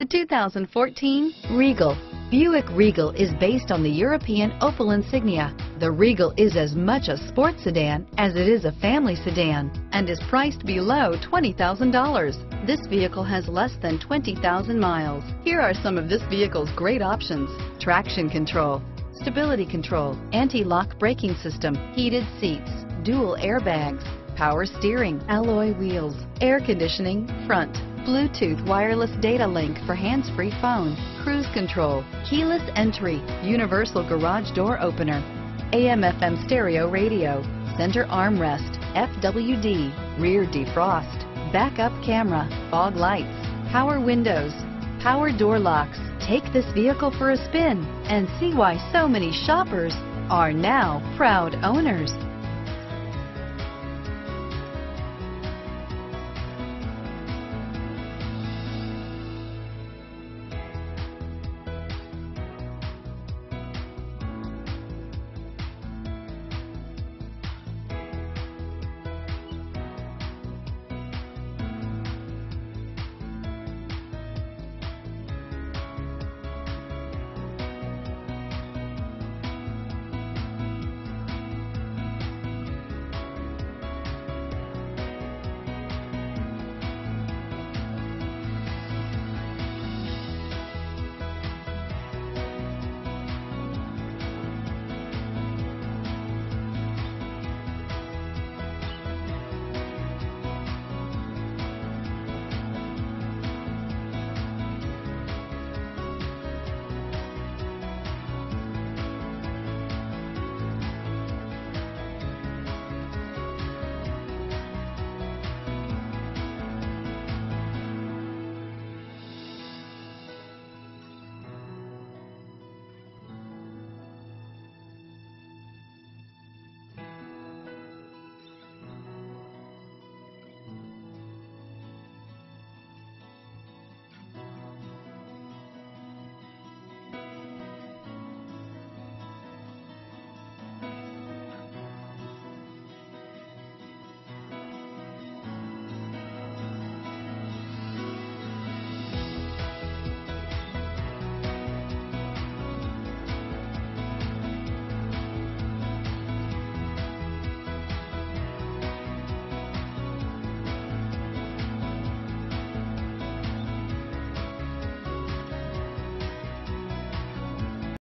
The 2014 Regal. Buick Regal is based on the European Opel Insignia. The Regal is as much a sports sedan as it is a family sedan and is priced below $20,000. This vehicle has less than 20,000 miles. Here are some of this vehicle's great options: traction control, stability control, anti-lock braking system, heated seats, dual airbags, power steering, alloy wheels, air conditioning, front, Bluetooth wireless data link for hands-free phone, cruise control, keyless entry, universal garage door opener, AM/FM stereo radio, center armrest, FWD, rear defrost, backup camera, fog lights, power windows, power door locks. Take this vehicle for a spin and see why so many shoppers are now proud owners.